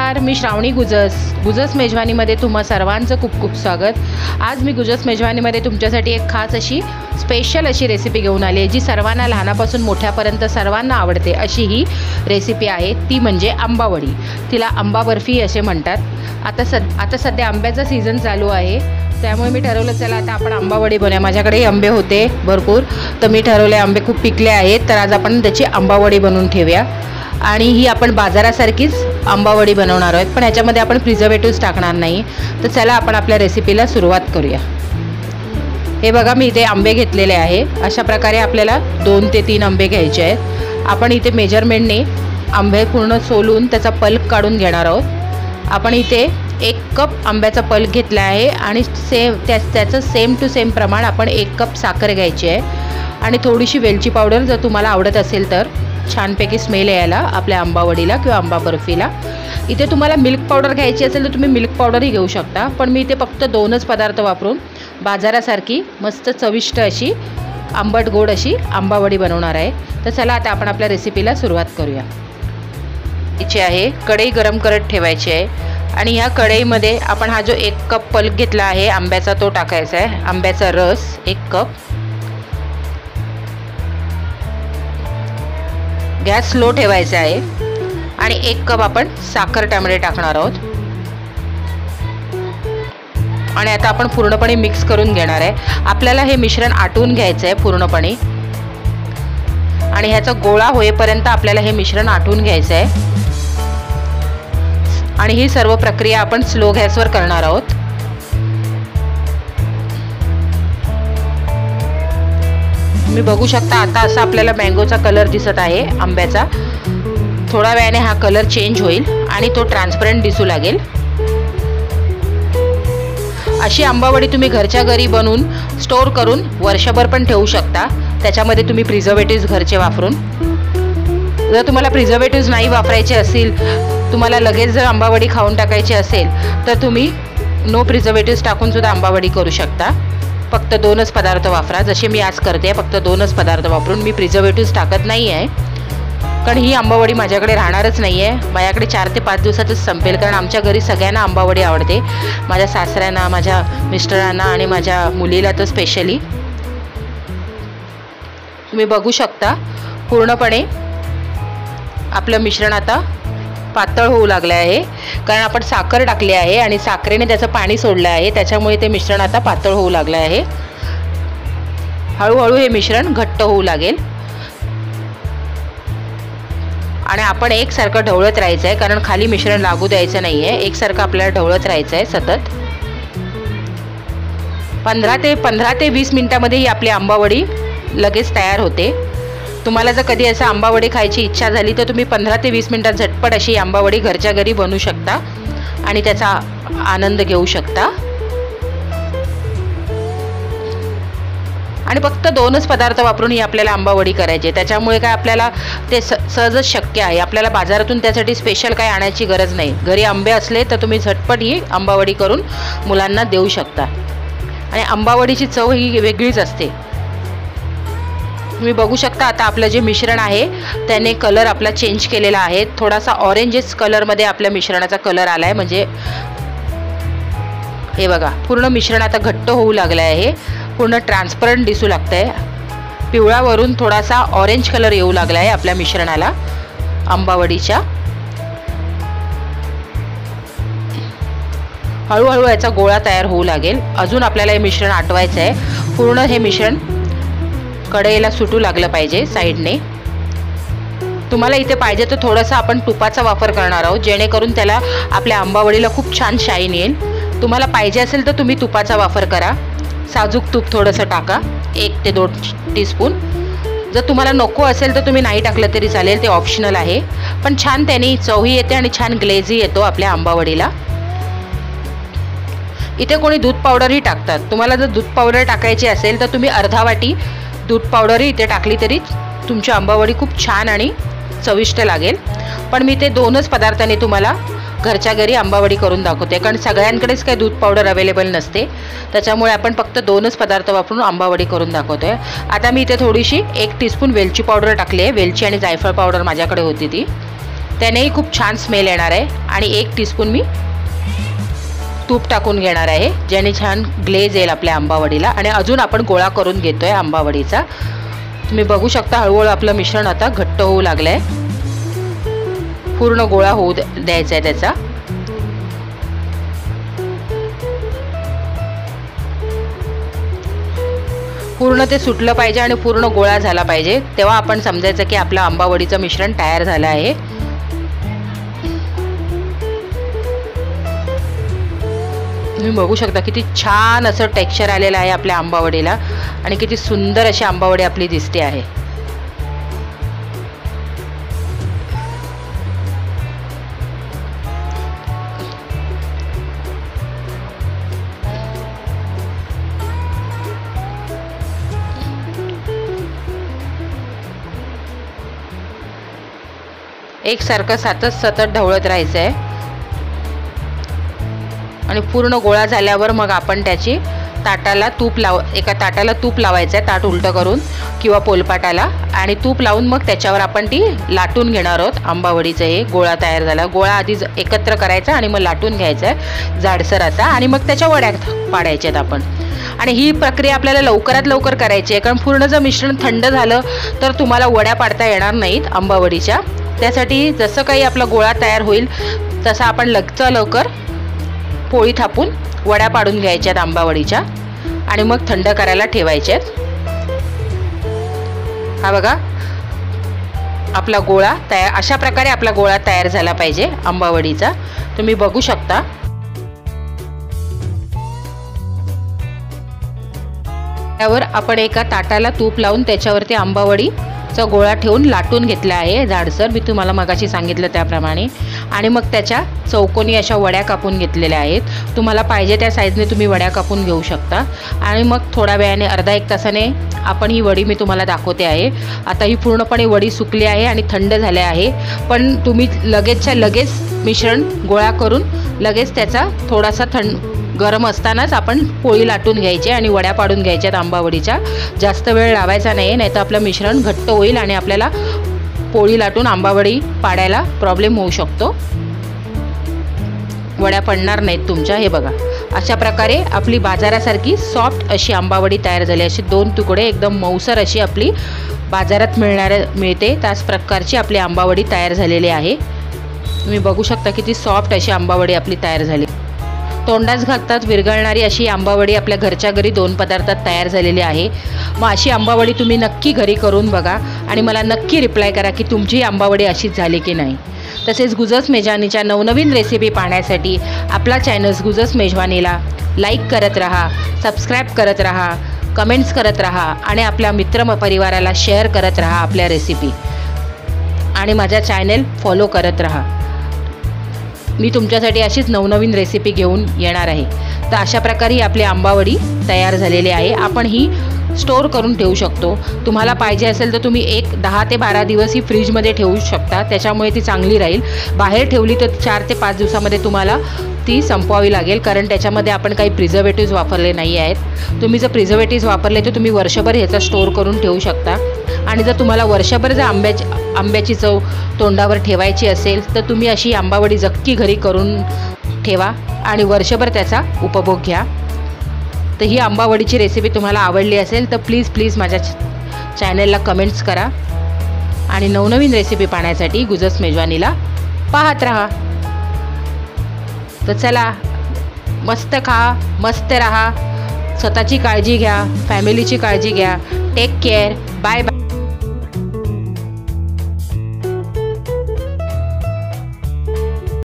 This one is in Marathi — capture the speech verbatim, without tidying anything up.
नमस्कार, मी श्रावणी गुजस गुजस मेजवानीमध्ये तुम्हा सर्वांचं खूप खूप स्वागत। आज मी गुजस मेजवानीमध्ये तुमच्यासाठी एक खास अशी स्पेशल अशी रेसिपी घेऊन आली आहे, जी सर्वांना लहानापासून मोठ्यापर्यंत सर्वांना आवडते अशी ही रेसिपी आहे। ती म्हणजे आंबावडी, तिला आंबा बर्फी असे म्हणतात। आता सद आता सध्या आंब्याचा सीझन चालू आहे, त्यामुळे मी ठरवलं चला आता आपण आंबावडी बनवूया। माझ्याकडे आंबे होते भरपूर, तर मी ठरवले आंबे खूप पिकले आहेत, तर आज आपण त्याची आंबावडी बनवून ठेवूया। आणि ही आपण बाजारासारखीच आंबावडी बनवणार आहोत, पण याच्यामध्ये आपण प्रिझर्वेटिव्स टाकणार नाही। तर चला आपण आपल्या रेसिपीला सुरुवात करूया। हे बघा, मी इथे आंबे घेतलेले आहे। अशा प्रकारे आपल्याला दोन ते तीन आंबे घ्यायचे आहेत। आपण इथे मेजरमेंटने आंबे पूर्ण सोलून त्याचा पल्प काढून घेणार आहोत। आपण इथे एक कप आंब्याचा पल्प घेतला आहे आणि सेम त्या त्याचं सेम टू सेम प्रमाण आपण एक कप साखर घ्यायची आहे आणि थोडीशी वेलची पावडर, जर तुम्हाला आवडत असेल तर छानपैकी स्मेल यायला आपल्या आंबावडीला किंवा आंबा बर्फीला। इथे तुम्हाला मिल्क पावडर घ्यायची असेल तर तुम्ही मिल्क पावडरही घेऊ शकता, पण मी इथे फक्त दोनच पदार्थ वापरून बाजारासारखी मस्त चविष्ट अशी आंबट गोड अशी आंबावडी बनवणार आहे। तर चला आता आपण आपल्या रेसिपीला सुरुवात करूया। याची आहे कढई गरम करत ठेवायची आहे आणि ह्या कढईमध्ये आपण हा जो एक कप पल्प घेतला आहे आंब्याचा तो टाकायचा आहे। आंब्याचा रस एक कप, गॅस स्लो ठेवायचा आहे आणि एक कप आपण साखर त्यामध्ये टाकणार आहोत आणि आता आपण पूर्णपणे मिक्स करून घेणार आहे। आपल्याला हे मिश्रण आटवून घ्यायचं आहे पूर्णपणे आणि ह्याचा गोळा होईपर्यंत आपल्याला हे मिश्रण आटवून घ्यायचं आहे आणि ही सर्व प्रक्रिया आपण स्लो गॅसवर करणार आहोत। तुम्ही बघू शकता आता असा आपल्याला मँगोचा कलर दिसत आहे आंब्याचा। थोड्या वेळाने हा कलर चेंज होईल आणि तो ट्रान्सपरंट दिसू लागेल। अशी आंबावडी तुम्ही घरच्या घरी बनवून स्टोर करून वर्षभर पण ठेवू शकता, त्याच्यामध्ये तुम्ही प्रिझर्वेटिव्स घरचे वापरून। जर तुम्हाला प्रिझर्वेटिव्स नाही वापरायचे असतील, तुम्हाला लगेच जर आंबावडी खाऊन टाकायची असेल तर तुम्ही नो प्रिझर्वेटिव्स टाकून सुद्धा आंबावडी करू शकता। फक्त दोनच पदार्थ वापरा, जसे मी आज करते, फक्त दोनच पदार्थ वापरून। मी प्रिझर्वेटिव्स टाकत नाही आहे, कारण ही आंबावडी माझ्याकडे राहणारच नाही आहे। माझ्याकडे चार ते पाच दिवसातच संपेल, कारण आमच्या घरी सगळ्यांना आंबावडी आवडते। माझ्या सासऱ्यांना, माझ्या मिस्टरांना आणि माझ्या मुलीला तर स्पेशली। तुम्ही बघू शकता पूर्णपणे आपलं मिश्रण आता पातळ होऊ लागले आहे, कारण आपण साखर टाकली आहे आणि साखरेने त्याचं पाणी सोडलं आहे, त्याच्यामुळे ते मिश्रण आता पातळ होऊ लागले आहे। हळूहळू हे मिश्रण घट्ट होऊ लागेल आणि आपण एकसारखं ढवळत राहायचं आहे, कारण खाली मिश्रण लागू द्यायचं नाही आहे। एकसारखं आपल्याला ढवळत राहायचं आहे सतत। पंधरा ते पंधरा ते वीस मिनिटांमध्ये ही आपली आंबावडी लगेच तयार होते। तुम्हाला जर कधी असं आंबावडी खायची इच्छा झाली तर तुम्ही पंधरा ते वीस मिनिटात झटपट अशी आंबावडी घरच्या घरी बनवू शकता आणि त्याचा आनंद घेऊ शकता। आणि फक्त दोनच पदार्थ वापरून ही आपल्याला आंबावडी करायची, त्याच्यामुळे काय आपल्याला ते स सहजच शक्य आहे। आपल्याला बाजारातून त्यासाठी स्पेशल काही आणायची गरज नाही। घरी आंबे असले तर तुम्ही झटपट ही आंबावडी करून मुलांना देऊ शकता आणि आंबावडीची चव ही वेगळीच असते। तुम्ही बघू शकता आता आपलं जे मिश्रण आहे त्याने कलर आपला चेंज केलेला आहे, थोडासा ऑरेंजेस कलरमध्ये आपल्या मिश्रणाचा कलर आला आहे। म्हणजे हे बघा, पूर्ण मिश्रण आता घट्ट होऊ लागलं आहे, पूर्ण ट्रान्सपरंट दिसू लागतं आहे। पिवळावरून थोडासा ऑरेंज कलर येऊ लागला आहे आपल्या मिश्रणाला आंबावडीच्या। हळूहळू याचा गोळा तयार होऊ लागेल। अजून आपल्याला हे मिश्रण आटवायचं आहे, पूर्ण हे मिश्रण कढईला सुटू लागलं पाहिजे साईडने। तुम्हाला इथे पाहिजे तर थोडासा आपण तुपाचा वापर करणार आहोत, जेणेकरून त्याला आपल्या आंबावडीला खूप छान शाईन येईल। तुम्हाला पाहिजे असेल तर तुम्ही तुपाचा वापर करा, साजूक तूप थोडंसं टाका, एक ते दोन टीस्पून। जर तुम्हाला नको असेल तर तुम्ही नाही टाकलं तरी चालेल, ते ऑप्शनल आहे, पण छान त्याने चवही येते आणि छान ग्लेझी येतो आपल्या आंबावडीला। इथे कोणी दूध पावडरही टाकतात, तुम्हाला जर दूध पावडर टाकायची असेल तर तुम्ही अर्धा वाटी दूध पावडरही इथे टाकली तरी तुमची आंबावडी खूप छान आणि चविष्ट लागेल। पण मी ते दोनच पदार्थांनी तुम्हाला घरच्या घरी आंबावडी करून दाखवते, कारण सगळ्यांकडेच काही दूध पावडर अवेलेबल नसते, त्याच्यामुळे आपण फक्त दोनच पदार्थ वापरून आंबावडी करून दाखवतोय। आता मी इथे थोडीशी एक टीस्पून वेलची पावडर टाकली आहे, वेलची आणि जायफळ पावडर माझ्याकडे होती ती। त्यानेही खूप छान स्मेल येणार आहे. आणि एक टीस्पून मी तूप टाकून घेणार आहे, ज्याने छान ग्लेज येईल आपल्या आंबावडीला. आणि अजून आपण गोळा करून घेतो आहे आंबावडीचा. तुम्ही बघू शकता हळूहळू आपलं मिश्रण आता घट्ट होऊ लागलं आहे. पूर्ण गोळा होऊ द्यायचा आहे त्याचा. पूर्ण ते सुटलं पाहिजे आणि पूर्ण गोळा झाला पाहिजे, तेव्हा आपण समजायचं की आपलं आंबावडीचं मिश्रण तयार झालं आहे. तुम्ही बघू शकता किती छान असं टेक्स्चर आलेलं आहे आपल्या आंबावडीला आणि किती सुंदर अशी आंबावडी आपली दिसते आहे. एकसारखं सतत सतत ढवळत राहायचं आहे. आणि पूर्ण गोळा झाल्यावर मग आपण त्याची ताटाला तूप लाव एका ताटाला तूप लावायचं आहे, ताट उलटं करून किंवा पोलपाटाला. आणि तूप लावून मग त्याच्यावर आपण ती लाटून घेणार आहोत आंबावडीचं. हे गोळा तयार झाला, गोळा आधी एकत्र करायचा आणि मग लाटून घ्यायचा आहे जाडसर असा, आणि मग त्याच्या वड्या पाडायच्या आहेत आपण. आणि ही प्रक्रिया आपल्याला लवकरात लवकर करायची आहे, कारण पूर्ण जर मिश्रण थंड झालं तर तुम्हाला वड्या पाडता येणार नाहीत आंबावडीच्या. त्यासाठी जसं काही आपला गोळा तयार होईल तसा आपण लगचा लवकर पोळी थापून वड्या पाडून घ्यायच्यात आंबावडीच्या आणि मग थंड करायला ठेवायच्यात. हा बघा आपला गोळा तयार, अशा प्रकारे आपला गोळा तयार झाला पाहिजे आंबावडीचा. तुम्ही बघू शकता. त्यावर आपण एका ताटाला तूप लावून त्याच्यावरती आंबावडीचा गोळा ठेवून लाटून घेतला आहे जाडसर, मी तुम्हाला मगाशी सांगितलं त्याप्रमाणे. आणि मग त्याच्या चौकोनी अशा वड्या कापून घेतलेल्या आहेत. तुम्हाला पाहिजे त्या साईजने तुम्ही वड्या कापून घेऊ शकता. आणि मग थोड्या वेळाने अर्धा एक तासाने आपण ही वडी मी तुम्हाला दाखवते आहे. आता ही पूर्णपणे वडी सुकली आहे आणि थंड झाली आहे, पण तुम्ही लगेचच्या लगेच मिश्रण गोळा करून लगेच त्याचा थोडासा थंड गरम असतानाच आपण पोळी लाटून घ्यायची आणि वड्या पाडून घ्यायच्यात आंबावडीच्या. जास्त वेळ लावायचा नाही, नाही तर आपलं मिश्रण घट्ट होईल आणि आपल्याला पोळी लाटून आंबावडी पाडायला प्रॉब्लेम होऊ शकतो, वड्या पडणार नाहीत तुमच्या. हे बघा अशा प्रकारे आपली बाजारासारखी सॉफ्ट अशी आंबावडी तयार झाली. अशी दोन तुकडे एकदम मऊसर अशी आपली बाजारात मिळणाऱ्या मिळते त्याच प्रकारची आपली आंबावडी तयार झालेली आहे. तुम्ही बघू शकता किती सॉफ्ट अशी आंबावडी आपली तयार झाली. तोंडास घालतात विरघळणारी अशी आंबावडी आपल्या घरच्या घरी दोन पदार्थात तयार झालेली आहे. मग अशी आंबावडी तुम्ही नक्की घरी करून बघा आणि मला नक्की रिप्लाय करा की तुमची आंबावडी अशीच झाली की नाही. तसेच गुजस मेजवानीच्या नवनवीन रेसिपी पाहण्यासाठी आपला चॅनल गुजस मेजवानीला लाईक करत राहा, सबस्क्राईब करत राहा, कमेंट्स करत राहा आणि आपल्या मित्र परिवाराला शेअर करत राहा आपल्या रेसिपी. आणि माझा चॅनल फॉलो करत राहा. मी तुमच्यासाठी अशीच नवनवीन रेसिपी घेऊन येणार आहे. तर अशा प्रकारे ही आपली आंबावडी तयार झालेली आहे. आपण ही स्टोर करून ठेवू शकतो. तुम्हाला पाहिजे असेल तर तुम्ही एक दहा ते बारा दिवस ही फ्रीजमध्ये ठेवू शकता, त्याच्यामुळे ती चांगली राहील. बाहेर ठेवली तर चार ते पाच दिवसामध्ये तुम्हाला ती संपवावी लागेल, कारण त्याच्यामध्ये आपण काही प्रिझर्वेटिव्ज वापरले नाही आहेत. तुम्ही जर प्रिझर्वेटिव्ज वापरले तर तुम्ही वर्षभर ह्याचा स्टोर करून ठेवू शकता. आणि जर तुम्हाला वर्षभर जर आंब्याची आंब्याची चव तोंडावर ठेवायची असेल तर तुम्ही अशी आंबावडी जक्की घरी करून ठेवा आणि वर्षभर त्याचा उपभोग घ्या. तर ही आंबावडीची रेसिपी तुम्हाला आवडली असेल तर प्लीज प्लीज माझ्या चॅनलला कमेंट्स करा आणि नवनवीन रेसिपी पाहण्यासाठी गुजस मेजवानीला पाहत राहा. तर चला, मस्त खा, मस्त राहा, स्वतःची काळजी घ्या, फॅमिलीची काळजी घ्या. Take care, bye bye.